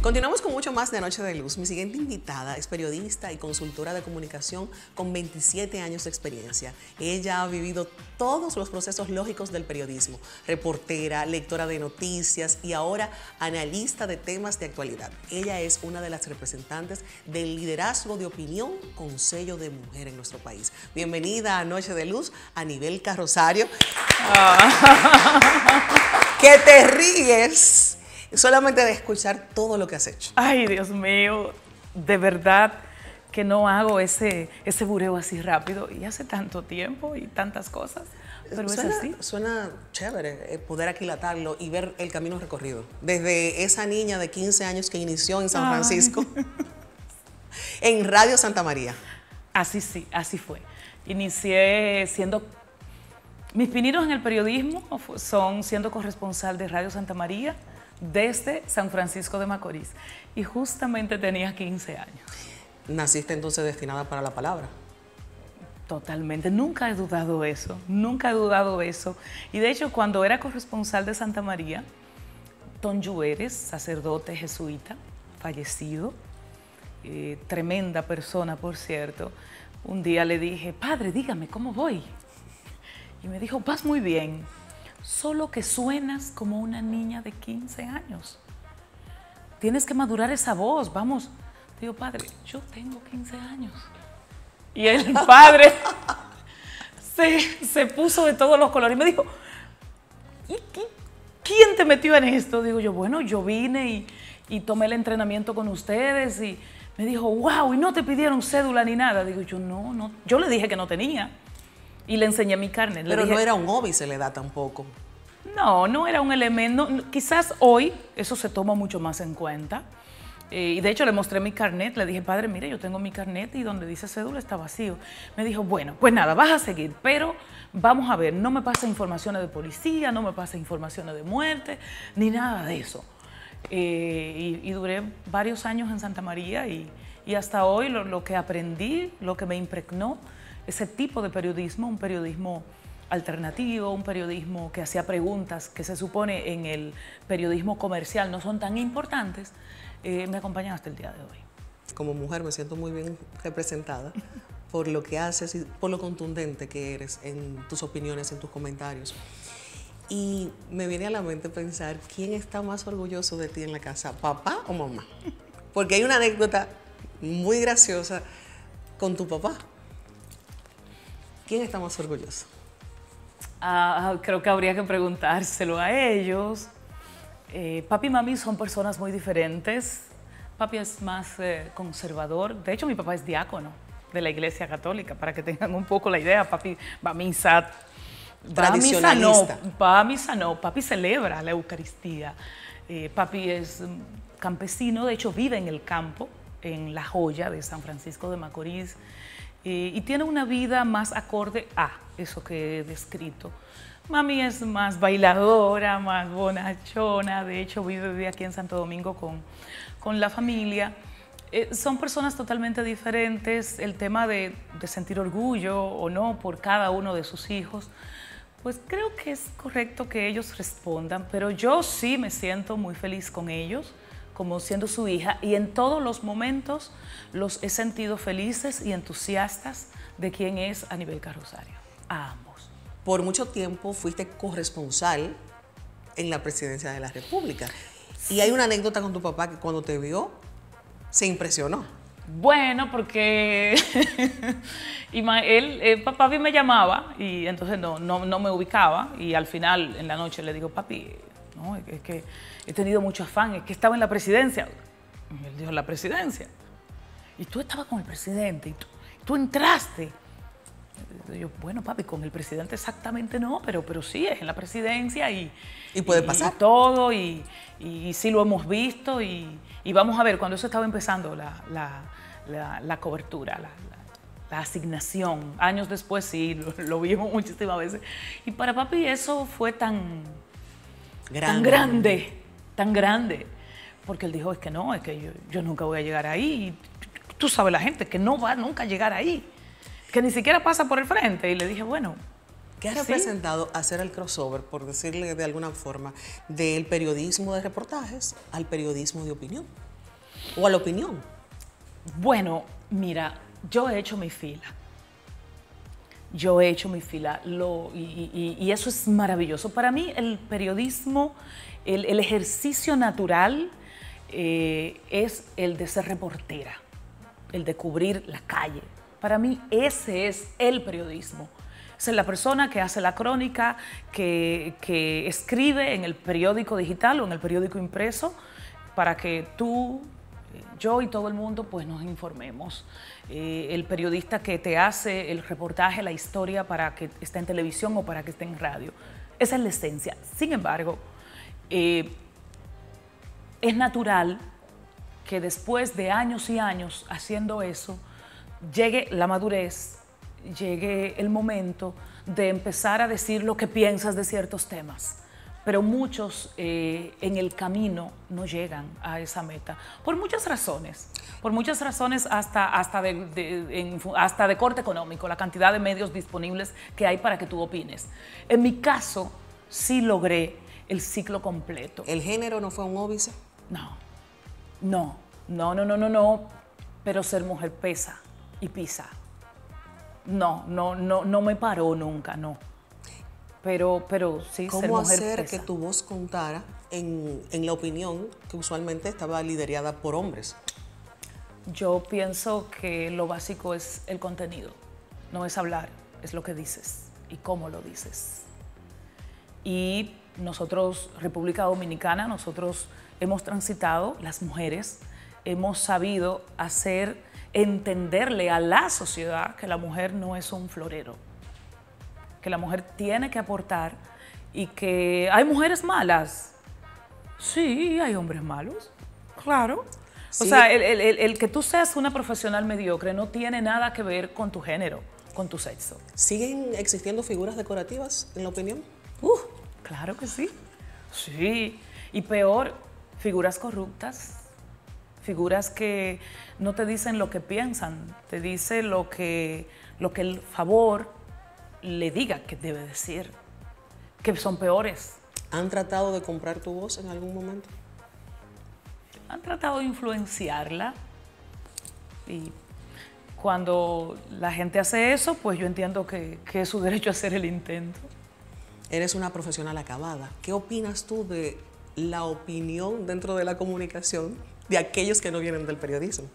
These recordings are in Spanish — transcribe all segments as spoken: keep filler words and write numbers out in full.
Continuamos con mucho más de Noche de Luz. Mi siguiente invitada es periodista y consultora de comunicación con veintisiete años de experiencia. Ella ha vivido todos los procesos lógicos del periodismo, reportera, lectora de noticias y ahora analista de temas de actualidad. Ella es una de las representantes del liderazgo de opinión con sello de mujer en nuestro país. Bienvenida a Noche de Luz, Anibel Carrosario. Ah. Que te ríes solamente de escuchar todo lo que has hecho. Ay, Dios mío, de verdad que no hago ese, ese bureo así rápido y hace tanto tiempo y tantas cosas, pero suena, es así. Suena chévere poder aquilatarlo y ver el camino recorrido. Desde esa niña de quince años que inició en San Francisco, Ay. en Radio Santa María. Así sí, así fue. Inicié siendo... Mis pininos en el periodismo son siendo corresponsal de Radio Santa María, desde San Francisco de Macorís, y justamente tenía quince años. ¿Naciste entonces destinada para la palabra? Totalmente, nunca he dudado eso, nunca he dudado eso. Y de hecho, cuando era corresponsal de Santa María, Ton Lluveres, sacerdote jesuita, fallecido, eh, tremenda persona, por cierto, un día le dije, padre, dígame, ¿cómo voy? Y me dijo, vas muy bien. Solo que suenas como una niña de quince años. Tienes que madurar esa voz, vamos. Digo, padre, yo tengo quince años. Y el padre se, se puso de todos los colores y me dijo, ¿y qué, quién te metió en esto? Digo yo, bueno, yo vine y, y tomé el entrenamiento con ustedes y me dijo, wow, ¿y no te pidieron cédula ni nada? Digo yo, no, no. Yo le dije que no tenía. Y le enseñé mi carnet. Pero dije, no era un hobby, se le da tampoco. No, no era un elemento. No, quizás hoy eso se toma mucho más en cuenta. Eh, y de hecho le mostré mi carnet. Le dije, padre, mire, yo tengo mi carnet y donde dice cédula está vacío. Me dijo, bueno, pues nada, vas a seguir. Pero vamos a ver, no me pasa informaciones de policía, no me pasa informaciones de muerte, ni nada de eso. Eh, y, y duré varios años en Santa María y, y hasta hoy lo, lo que aprendí, lo que me impregnó, ese tipo de periodismo, un periodismo alternativo, un periodismo que hacía preguntas que se supone en el periodismo comercial no son tan importantes, eh, me acompañan hasta el día de hoy. Como mujer me siento muy bien representada por lo que haces y por lo contundente que eres en tus opiniones, en tus comentarios. Y me viene a la mente pensar, ¿quién está más orgulloso de ti en la casa, papá o mamá? Porque hay una anécdota muy graciosa con tu papá. ¿Quién está más orgulloso? Ah, creo que habría que preguntárselo a ellos. Eh, papi y mami son personas muy diferentes. Papi es más eh, conservador. De hecho, mi papá es diácono de la Iglesia Católica, para que tengan un poco la idea. Papi va a misa. Va a misa no, va a misa no. Papi celebra la Eucaristía. Eh, papi es campesino, de hecho vive en el campo, en La Joya de San Francisco de Macorís. Eh, y tiene una vida más acorde a eso que he descrito. Mami es más bailadora, más bonachona, de hecho vive, vive aquí en Santo Domingo con, con la familia. Eh, son personas totalmente diferentes. El tema de, de sentir orgullo o no por cada uno de sus hijos, pues creo que es correcto que ellos respondan, pero yo sí me siento muy feliz con ellos, como siendo su hija, y en todos los momentos los he sentido felices y entusiastas de quién es Anibel Carrosario, a ambos. Por mucho tiempo fuiste corresponsal en la presidencia de la República. Sí. Y hay una anécdota con tu papá que cuando te vio se impresionó. Bueno, porque él, eh, papi me llamaba y entonces no, no, no me ubicaba y al final en la noche le digo, papi, no, es que he tenido mucho afán, es que estaba en la presidencia. Y él dijo, ¿la presidencia? Y tú estabas con el presidente, y tú, tú entraste. Y yo, bueno, papi, con el presidente exactamente no, pero, pero sí, es en la presidencia y... ¿Y puede pasar? Y todo, y, y, y sí lo hemos visto, y, y vamos a ver, cuando eso estaba empezando la, la, la, la cobertura, la, la, la asignación, años después sí, lo, lo vimos muchísimas veces. Y para papi eso fue tan... Grande. Tan grande, tan grande, porque él dijo, es que no, es que yo, yo nunca voy a llegar ahí, y tú sabes la gente que no va nunca a llegar ahí, que ni siquiera pasa por el frente, y le dije, bueno. ¿Qué ha ¿sí? representado hacer el crossover, por decirle de alguna forma, del periodismo de reportajes al periodismo de opinión? o a la opinión? Bueno, mira, yo he hecho mi fila. Yo he hecho mi fila lo, y, y, y eso es maravilloso. Para mí el periodismo, el, el ejercicio natural eh, es el de ser reportera, el de cubrir la calle. Para mí ese es el periodismo. Es la persona que hace la crónica, que, que escribe en el periódico digital o en el periódico impreso para que tú, yo y todo el mundo pues nos informemos. Eh, el periodista que te hace el reportaje, la historia para que esté en televisión o para que esté en radio. Esa es la esencia. Sin embargo, eh, es natural que después de años y años haciendo eso, llegue la madurez, llegue el momento de empezar a decir lo que piensas de ciertos temas. Pero muchos eh, en el camino no llegan a esa meta, por muchas razones, por muchas razones hasta, hasta, de, de, en, hasta de corte económico, la cantidad de medios disponibles que hay para que tú opines. En mi caso, sí logré el ciclo completo. ¿El género no fue un óbice? No, no, no, no, no, no, no, pero ser mujer pesa y pisa. No, no, no, no me paró nunca, no. Pero, pero sí, ser ¿Cómo mujer hacer pesa. que tu voz contara en, en la opinión que usualmente estaba liderada por hombres? Yo pienso que lo básico es el contenido, no es hablar, es lo que dices y cómo lo dices. Y nosotros, República Dominicana, nosotros hemos transitado, las mujeres, hemos sabido hacer entenderle a la sociedad que la mujer no es un florero, que la mujer tiene que aportar y que hay mujeres malas. Sí, hay hombres malos, claro. Sí. O sea, el, el, el, el que tú seas una profesional mediocre no tiene nada que ver con tu género, con tu sexo. ¿Siguen existiendo figuras decorativas en la opinión? Uh, claro que sí. Sí. Y peor, figuras corruptas, figuras que no te dicen lo que piensan, te dicen lo que, lo que el favor le diga que debe decir, que son peores. ¿Han tratado de comprar tu voz en algún momento? Han tratado de influenciarla y cuando la gente hace eso, pues yo entiendo que, que es su derecho a hacer el intento. Eres una profesional acabada. ¿Qué opinas tú de la opinión dentro de la comunicación de aquellos que no vienen del periodismo?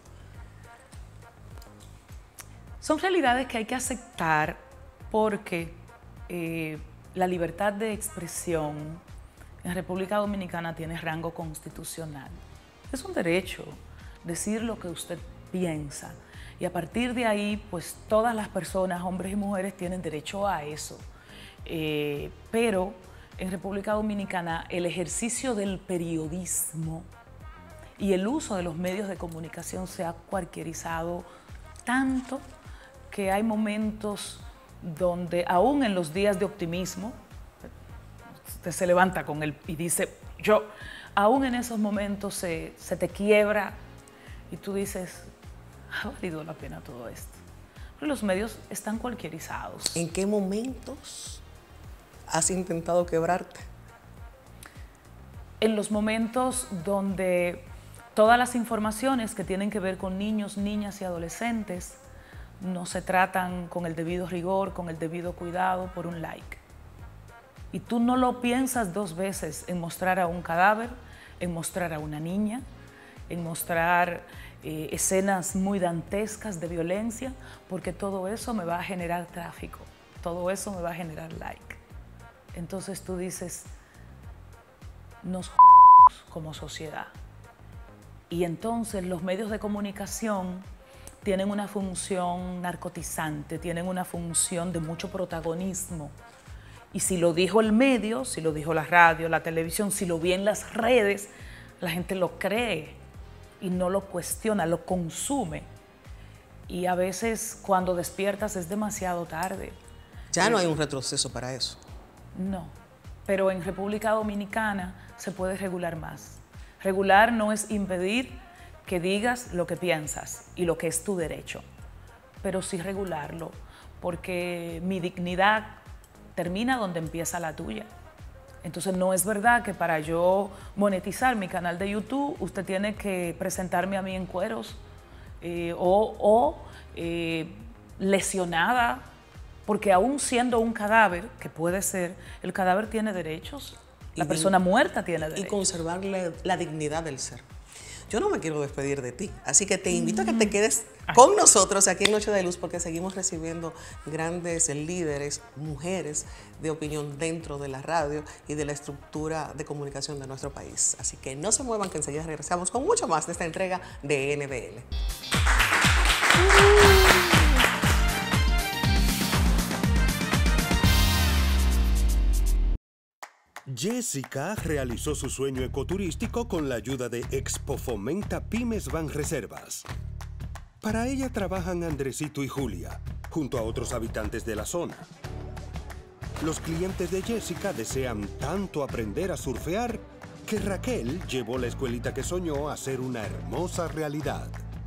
Son realidades que hay que aceptar porque eh, la libertad de expresión en República Dominicana tiene rango constitucional. Es un derecho decir lo que usted piensa y a partir de ahí, pues todas las personas, hombres y mujeres, tienen derecho a eso. Eh, pero en República Dominicana el ejercicio del periodismo y el uso de los medios de comunicación se ha cualquierizado tanto que hay momentos donde aún en los días de optimismo, usted se levanta con él y dice, yo, aún en esos momentos se, se te quiebra y tú dices, ¿ha valido la pena todo esto? Pero los medios están cualquierizados. ¿En qué momentos has intentado quebrarte? En los momentos donde todas las informaciones que tienen que ver con niños, niñas y adolescentes no se tratan con el debido rigor, con el debido cuidado por un like. Y tú no lo piensas dos veces en mostrar a un cadáver, en mostrar a una niña, en mostrar eh, escenas muy dantescas de violencia, porque todo eso me va a generar tráfico, todo eso me va a generar like. Entonces tú dices, nos jodimos como sociedad. Y entonces los medios de comunicación tienen una función narcotizante, tienen una función de mucho protagonismo. Y si lo dijo el medio, si lo dijo la radio, la televisión, si lo vi en las redes, la gente lo cree y no lo cuestiona, lo consume. Y a veces cuando despiertas es demasiado tarde. Ya no hay un retroceso para eso. No, pero en República Dominicana se puede regular más. Regular no es impedir que digas lo que piensas y lo que es tu derecho, pero sí regularlo, porque mi dignidad termina donde empieza la tuya. Entonces no es verdad que para yo monetizar mi canal de YouTube, usted tiene que presentarme a mí en cueros eh, o, o eh, lesionada, porque aún siendo un cadáver, que puede ser, el cadáver tiene derechos, la persona muerta tiene derechos. Y conservarle la dignidad del ser. Yo no me quiero despedir de ti, así que te invito a que te quedes con nosotros aquí en Noche de Luz, porque seguimos recibiendo grandes líderes, mujeres de opinión dentro de la radio y de la estructura de comunicación de nuestro país. Así que no se muevan, que enseguida regresamos con mucho más de esta entrega de N B L. Jessica realizó su sueño ecoturístico con la ayuda de Expo Fomenta Pymes Banreservas. Para ella trabajan Andresito y Julia, junto a otros habitantes de la zona. Los clientes de Jessica desean tanto aprender a surfear que Raquel llevó la escuelita que soñó a ser una hermosa realidad.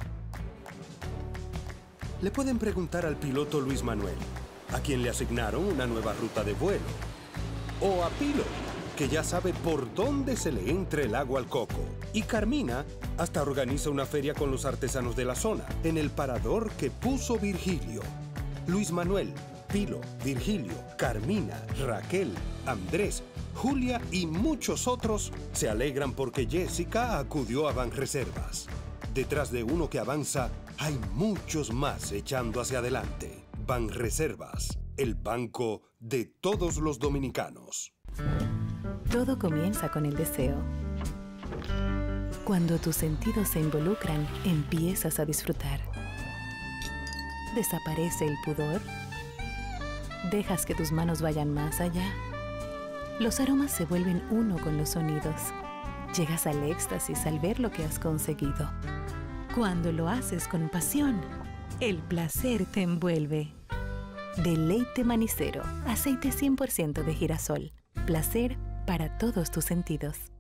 Le pueden preguntar al piloto Luis Manuel, a quien le asignaron una nueva ruta de vuelo, o a Pilo, que ya sabe por dónde se le entra el agua al coco. Y Carmina hasta organiza una feria con los artesanos de la zona, en el parador que puso Virgilio. Luis Manuel, Pilo, Virgilio, Carmina, Raquel, Andrés, Julia y muchos otros se alegran porque Jessica acudió a Banreservas. Detrás de uno que avanza, hay muchos más echando hacia adelante. Banreservas, el banco de todos los dominicanos. Todo comienza con el deseo. Cuando tus sentidos se involucran, empiezas a disfrutar. Desaparece el pudor. Dejas que tus manos vayan más allá. Los aromas se vuelven uno con los sonidos. Llegas al éxtasis al ver lo que has conseguido. Cuando lo haces con pasión, el placer te envuelve. Deleite Manicero, aceite cien por ciento de girasol. Placer para todos tus sentidos.